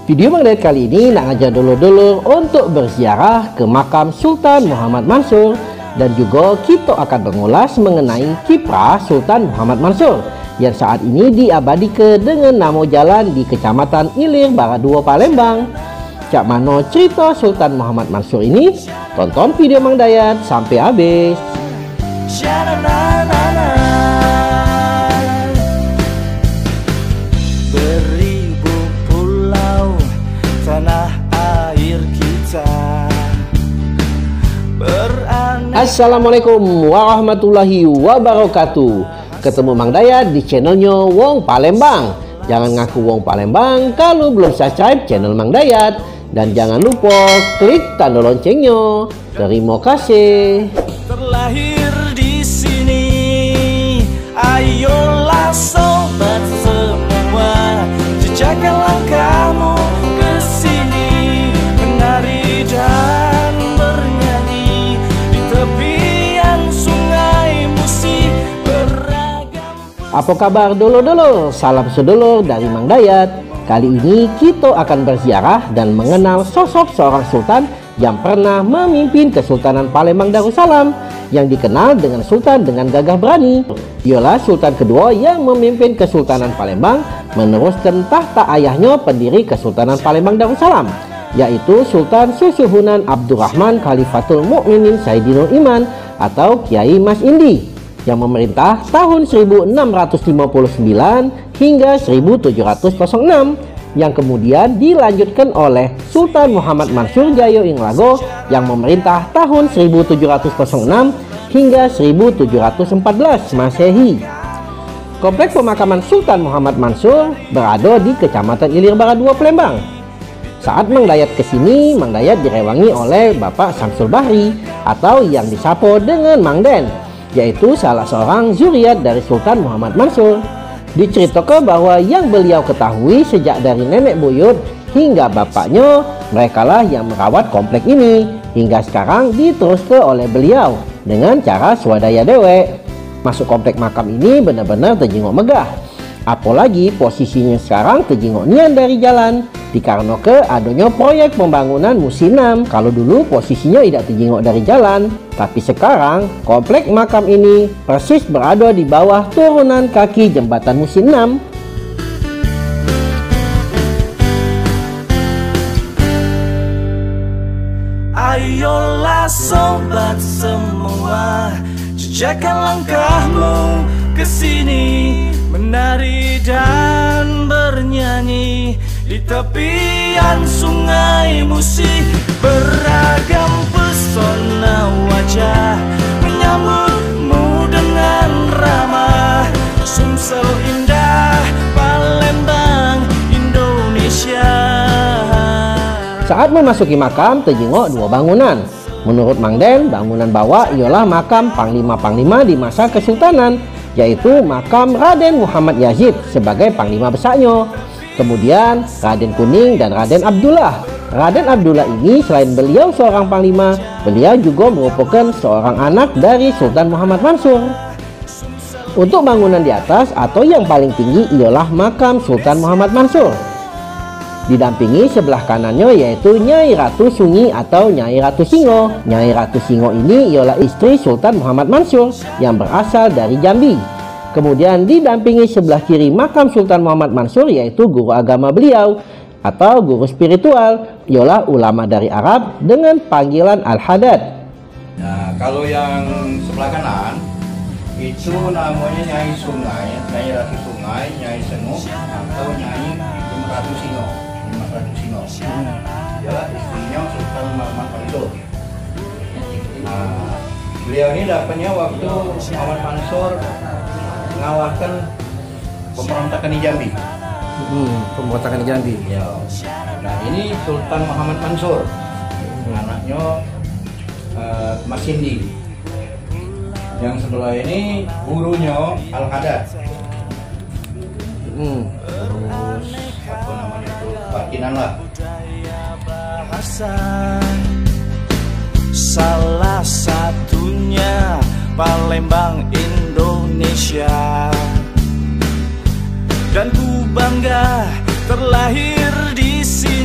Video Mang Dayat kali ini nak ngajak dulur-dulur untuk berziarah ke makam Sultan Muhammad Mansur, dan juga kita akan mengulas mengenai kiprah Sultan Muhammad Mansur yang saat ini diabadikan dengan nama jalan di Kecamatan Ilir Barat 2 Palembang. Cak mano cerita Sultan Muhammad Mansur ini? Tonton video Mang Dayat sampai habis. Beribu pulau tanah air kita. Assalamualaikum warahmatullahi wabarakatuh. Ketemu Mang Dayat di channelnya Wong Palembang. Jangan ngaku Wong Palembang kalau belum subscribe channel Mang Dayat, dan jangan lupa klik tanda loncengnya. Terima kasih. Terlahir di sini, ayolah sobat semua, jejakkan langkahmu ke sini, menari dan bernyanyi di tepian sungai Musi beragam. Apa kabar dulur-dulur? Salam sedulur dari Mang Dayat. Kali ini kita akan berziarah dan mengenal sosok seorang sultan yang pernah memimpin Kesultanan Palembang Darussalam, yang dikenal dengan sultan dengan gagah berani. Ialah sultan kedua yang memimpin Kesultanan Palembang meneruskan tahta ayahnya pendiri Kesultanan Palembang Darussalam, yaitu Sultan Susuhunan Abdurrahman Khalifatul Mukminin Saidinul Iman atau Kiai Mas Indi, yang memerintah tahun 1659 hingga 1706, yang kemudian dilanjutkan oleh Sultan Muhammad Mansur Jayo Inglago yang memerintah tahun 1706 hingga 1714 Masehi. Kompleks pemakaman Sultan Muhammad Mansur berada di Kecamatan Ilir Barat 2 Palembang. Saat Mang Dayat kesini, Mang Dayat direwangi oleh Bapak Samsul Bahri atau yang disapa dengan Mang Den, yaitu salah seorang zuriat dari Sultan Muhammad Mansur. Diceritakan bahwa yang beliau ketahui sejak dari nenek buyut hingga bapaknya, merekalah yang merawat komplek ini hingga sekarang diteruskan oleh beliau dengan cara swadaya dewek. Masuk komplek makam ini benar-benar terjenguk megah, apalagi posisinya sekarang terjenguk nian dari jalan, dikarenakan adanya proyek pembangunan Musim 6. Kalau dulu posisinya tidak terjenguk dari jalan, tapi sekarang komplek makam ini persis berada di bawah turunan kaki jembatan Musim 6. Ayolah sobat semua, jejakkan langkahmu ke sini, menari dan bernyanyi di tepian sungai Musi. Beragam pesona wajah menyambutmu dengan ramah. Sumsel indah Palembang Indonesia. Saat memasuki makam terjenguk dua bangunan. Menurut Mang Den, bangunan bawah ialah makam panglima-panglima di masa kesultanan, yaitu makam Raden Muhammad Yazid sebagai panglima besarnya. Kemudian Raden Kuning dan Raden Abdullah. Raden Abdullah ini selain beliau seorang panglima, beliau juga merupakan seorang anak dari Sultan Muhammad Mansur. Untuk bangunan di atas atau yang paling tinggi ialah makam Sultan Muhammad Mansur. Didampingi sebelah kanannya yaitu Nyai Ratu Sungi atau Nyai Ratu Singo. Nyai Ratu Singo ini ialah istri Sultan Muhammad Mansur yang berasal dari Jambi. Kemudian didampingi sebelah kiri makam Sultan Muhammad Mansur yaitu guru agama beliau atau guru spiritual, ialah ulama dari Arab dengan panggilan Al-Haddad. Nah, kalau yang sebelah kanan itu namanya Nyai Sungai, Nyai Ratu Sungai, Nyai Sengo atau Nyai Ratu Singo. Ialah istrinya Sultan Muhammad Mansur. Nah, beliau ini dapatnya waktu Muhammad Mansur mengawalkan pemberontakan di Jambi. Pemberontakan di Jambi. Ya. Nah, ini Sultan Muhammad Mansur, anaknya Mas Indi. Yang sebelah ini gurunya Al-Haddad. Terus apa namanya itu, Batinan lah. Salah satunya Palembang Indonesia. Dan ku bangga terlahir di sini.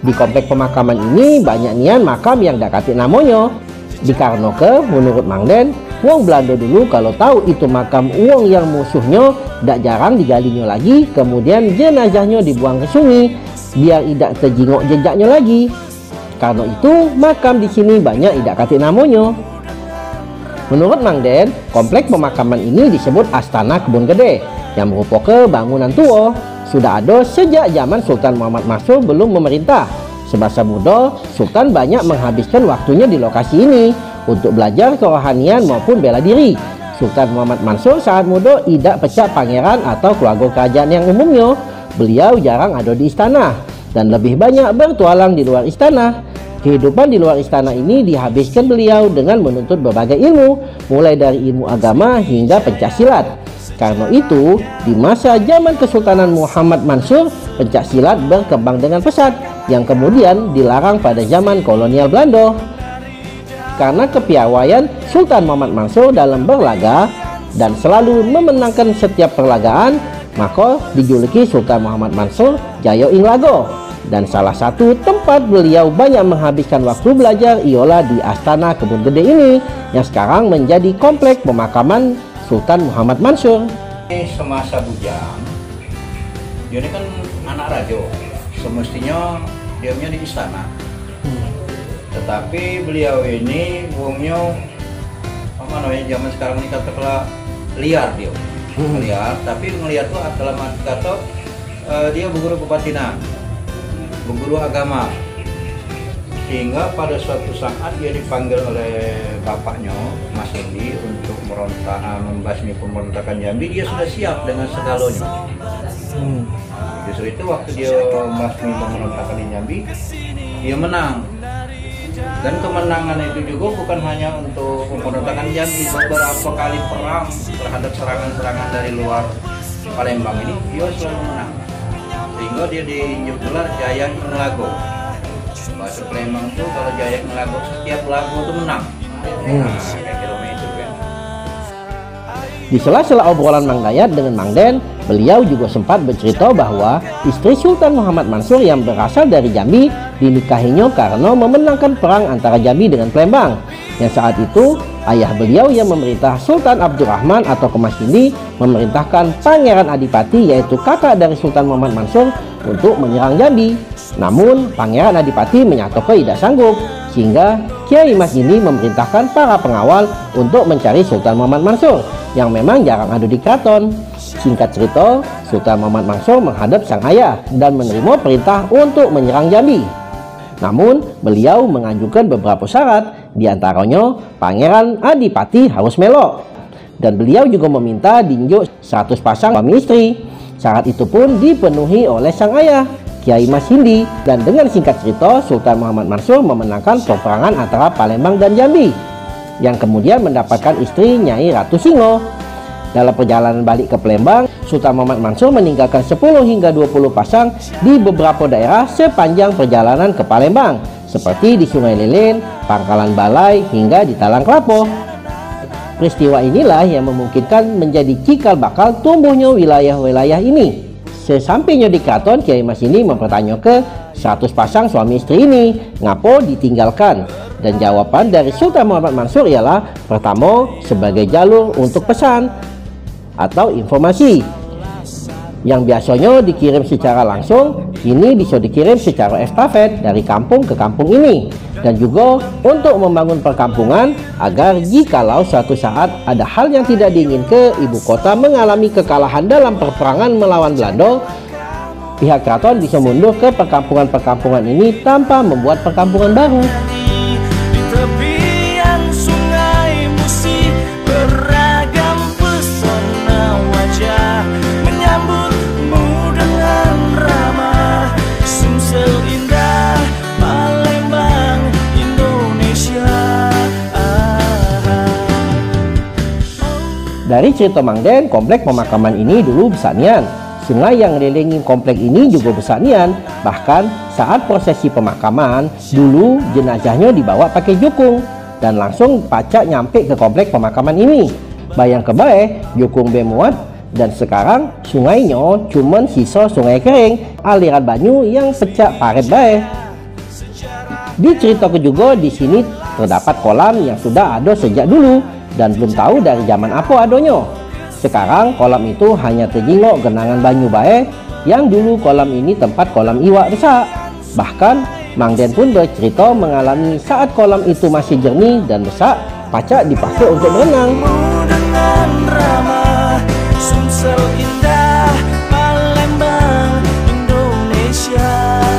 Di komplek pemakaman ini banyak nian makam yang dak katik namonyo. Dikarenakan menurut Mang Den, wong Belanda dulu kalau tahu itu makam wong yang musuhnya dak jarang digalinyo lagi, kemudian jenazahnya dibuang ke sungai biar tidak terjingok jejaknya lagi. Karena itu makam di sini banyak idak katik namonyo. Menurut Mang Den, komplek pemakaman ini disebut Astana Kebun Gede yang merupakan bangunan tua. Sudah ada sejak zaman Sultan Muhammad Mansur belum memerintah. Semasa muda, Sultan banyak menghabiskan waktunya di lokasi ini untuk belajar kerohanian maupun bela diri. Sultan Muhammad Mansur saat muda tidak pecah pangeran atau keluarga kerajaan yang umumnya. Beliau jarang ada di istana dan lebih banyak bertualang di luar istana. Kehidupan di luar istana ini dihabiskan beliau dengan menuntut berbagai ilmu, mulai dari ilmu agama hingga pencaksilat. Karena itu, di masa zaman Kesultanan Muhammad Mansur, pencaksilat berkembang dengan pesat, yang kemudian dilarang pada zaman kolonial Belanda. Karena kepiawaian Sultan Muhammad Mansur dalam berlaga dan selalu memenangkan setiap perlagaan, maka dijuluki Sultan Muhammad Mansur Jaya ing Laga. Dan salah satu tempat beliau banyak menghabiskan waktu belajar ialah di Astana Kebun Gede ini, yang sekarang menjadi komplek pemakaman Sultan Muhammad Mansur. Semasa bujang, dia ini kan anak raja, semestinya dia di istana. Tetapi beliau ini wongnya apa namanya zaman sekarang ini katakanlah liar dia, liar. Tapi ngelihat tuh dalam arti kata dia berguru kebatinan, berguru agama. Sehingga pada suatu saat dia dipanggil oleh bapaknya Mas Hendi untuk membasmi pemberontakan Jambi. Dia sudah siap dengan segalanya. Justru itu waktu dia membasmi pemberontakan di Jambi, dia menang. Dan kemenangan itu juga bukan hanya untuk pemberontakan Jambi, beberapa kali perang terhadap serangan-serangan dari luar Palembang ini dia selalu menang. Sehingga dia dijuluki Jaya ing Laga. Bahasa Palembang itu kalau Jaya ing Laga, setiap lagu itu menang. Di sela-sela obrolan Mang Dayat dengan Mang Den, beliau juga sempat bercerita bahwa istri Sultan Muhammad Mansur yang berasal dari Jambi dinikahinya karena memenangkan perang antara Jambi dengan Palembang. Yang saat itu, ayah beliau yang memerintah Sultan Abdurrahman atau Kemas Hindi memerintahkan Pangeran Adipati, yaitu kakak dari Sultan Muhammad Mansur, untuk menyerang Jambi. Namun, Pangeran Adipati menyatakan tidak sanggup, sehingga Kiai Mas Hindi memerintahkan para pengawal untuk mencari Sultan Muhammad Mansur yang memang jarang ada di keraton. Singkat cerita, Sultan Muhammad Mansur menghadap sang ayah dan menerima perintah untuk menyerang Jambi. Namun, beliau mengajukan beberapa syarat, diantaranya Pangeran Adipati harus melok. Dan beliau juga meminta dinjuk 100 pasang suami istri. Syarat itu pun dipenuhi oleh sang ayah, Kiai Mas Hindi. Dan dengan singkat cerita, Sultan Muhammad Mansur memenangkan peperangan antara Palembang dan Jambi, yang kemudian mendapatkan istri Nyai Ratu Singo. Dalam perjalanan balik ke Palembang, Sultan Muhammad Mansur meninggalkan 10 hingga 20 pasang di beberapa daerah sepanjang perjalanan ke Palembang, seperti di Sungai Lilin, Pangkalan Balai, hingga di Talang Klapo. Peristiwa inilah yang memungkinkan menjadi cikal bakal tumbuhnya wilayah-wilayah ini. Sesampainya di keraton, Kiai Mas ini mempertanyakan 100 pasang suami istri ini ngapo ditinggalkan. Dan jawaban dari Sultan Muhammad Mansur ialah, pertama, sebagai jalur untuk pesan atau informasi yang biasanya dikirim secara langsung, ini bisa dikirim secara estafet dari kampung ke kampung ini, dan juga untuk membangun perkampungan agar jikalau suatu saat ada hal yang tidak diinginkan ibu kota mengalami kekalahan dalam peperangan melawan Belanda, pihak keraton bisa mundur ke perkampungan-perkampungan ini tanpa membuat perkampungan baru. Dari cerita Mang Den, komplek pemakaman ini dulu besanian. Sungai yang ngelilingi komplek ini juga besanian. Bahkan saat prosesi pemakaman, dulu jenazahnya dibawa pakai jukung dan langsung pacak nyampe ke komplek pemakaman ini. Bayang kebae, jukung bemuat, dan sekarang sungainya cuman sisa sungai kering, aliran banyu yang pecah paret bae. Diceritakan juga di sini terdapat kolam yang sudah ada sejak dulu dan belum tahu dari zaman apa adanya. Sekarang kolam itu hanya terjingok genangan banyu bae, yang dulu kolam ini tempat kolam iwak besar. Bahkan Mang Den pun bercerita mengalami saat kolam itu masih jernih dan besar, pacak dipakai untuk berenang. Dengan ramah, Sumsel indah, Palembang, Indonesia.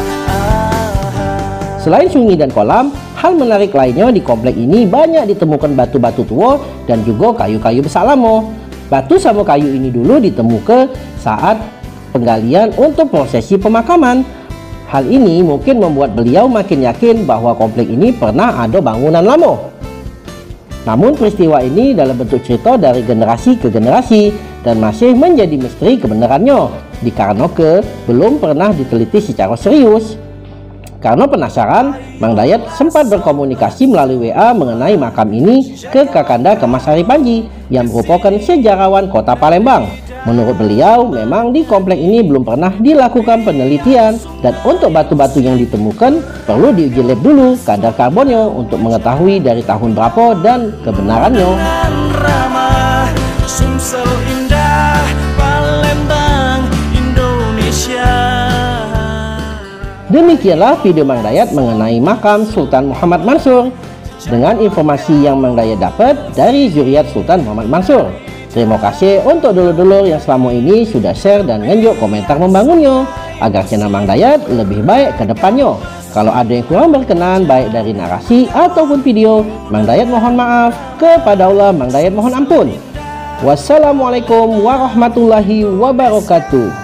Selain sungai dan kolam, hal menarik lainnya di komplek ini banyak ditemukan batu-batu tua dan juga kayu-kayu besar lama. Batu sama kayu ini dulu ditemukan saat penggalian untuk prosesi pemakaman. Hal ini mungkin membuat beliau makin yakin bahwa komplek ini pernah ada bangunan lama. Namun peristiwa ini dalam bentuk cerita dari generasi ke generasi dan masih menjadi misteri kebenarannya, dikarenakan belum pernah diteliti secara serius. Karena penasaran, Mang Dayat sempat berkomunikasi melalui WA mengenai makam ini ke Kakanda Kemas Hari Panji yang merupakan sejarawan kota Palembang. Menurut beliau, memang di komplek ini belum pernah dilakukan penelitian dan untuk batu-batu yang ditemukan perlu diuji lab dulu kadar karbonnya untuk mengetahui dari tahun berapa dan kebenarannya. Ramah, Sumsel indah, Palembang, Indonesia. Demikianlah video Mang Dayat mengenai makam Sultan Muhammad Mansur dengan informasi yang Mang Dayat dapat dari zuriat Sultan Muhammad Mansur. Terima kasih untuk dulur-dulur yang selama ini sudah share dan nganjuk komentar membangunnya agar channel Mang Dayat lebih baik ke depannya. Kalau ada yang kurang berkenan baik dari narasi ataupun video, Mang Dayat mohon maaf. Kepada Allah Mang Dayat mohon ampun. Wassalamualaikum warahmatullahi wabarakatuh.